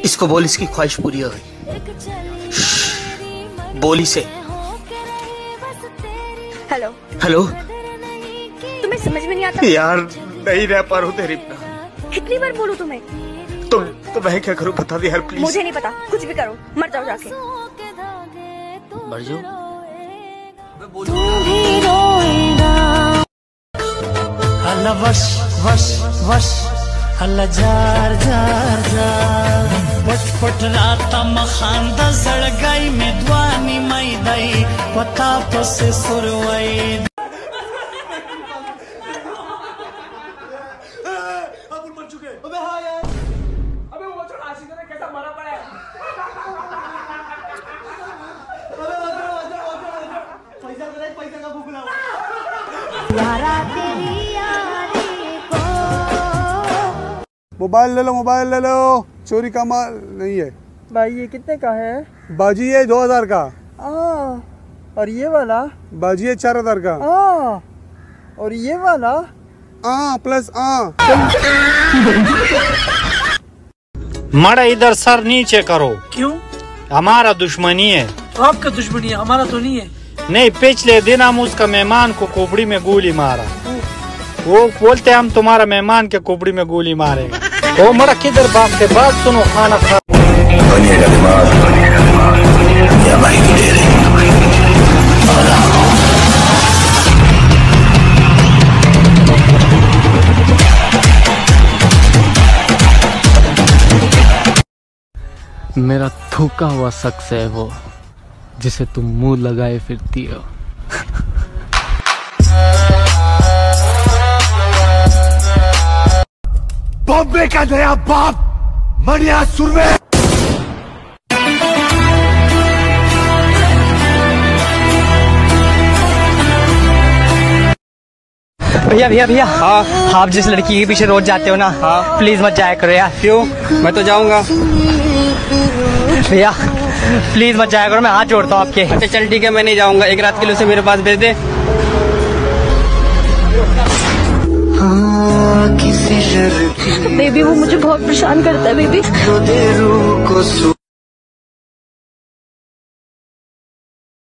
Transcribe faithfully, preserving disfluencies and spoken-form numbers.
इसको बोल इसकी ख्वाहिश पूरी हो गई। बोली से। Hello hello. तुम्हें समझ में नहीं आता यार, नहीं रह पा रहा हूँ तेरी बिना। कितनी बार बोलूं तुम्हें? तुम तो मैं क्या करूँ बता दे यार प्लीज। मुझे नहीं पता, कुछ भी करो, मर जाओ जाके। मर जाओ? अल्लाह वश वश वश अल्लाह जार जार जार पट पट राता मखांदा जड़गाई में द्वानी मई दई पता तो से सुरवई। अबुल बन चुके। अबे हाँ यार, अबे वो छोड़ आशिक ने कैसा मरा पड़ा है। अबे वाजो वाजो वाजो पैसा दे, पैसा का भूख लगा यारा तेरी यारी को। मोबाइल ले लो, मोबाइल ले लो, चोरी का माल नहीं है। भाई ये कितने का है? बाजी है दो हजार का। आ, और ये वाला? बाजी है चार हजार का। आ, और ये वाला? आ प्लस आ। मड़ा इधर सर नीचे करो। क्यों? हमारा दुश्मनी है। तो आपका दुश्मनी है, हमारा तो नहीं है। नहीं, पिछले दिन हम उसका मेहमान को कुबड़ी में गोली मारा। वो बोलते हम तुम्हारा मेहमान के कुबड़ी में गोली मारेंगे। वो मरा किधर भागते? बात सुनो, खाना खा। मेरा थूका हुआ शख्स है वो, जिसे तुम मुंह लगाए फिरती हो। बॉम्बे का नया बाप मनिया सुरवे। भैया भैया भैया, हाँ आप जिस लड़की के पीछे रोज जाते हो ना, हाँ प्लीज मत जाया करो यार। क्यों? मैं तो जाऊंगा। भैया प्लीज मत जाया करो, मैं हाथ जोड़ता हूँ आपके। अच्छा चल ठीक है, मैं नहीं जाऊंगा। एक रात के लिए उसे मेरे पास भेज दे। बेबी वो मुझे बहुत परेशान करता है बेबी।